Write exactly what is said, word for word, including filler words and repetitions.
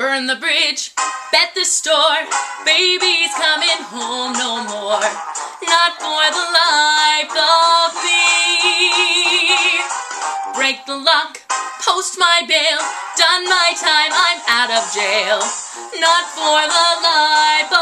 Burn the bridge, bet the store, baby's coming home no more. Not for the life of me. Break the lock, post my bail, done my time, I'm out of jail. Not for the life of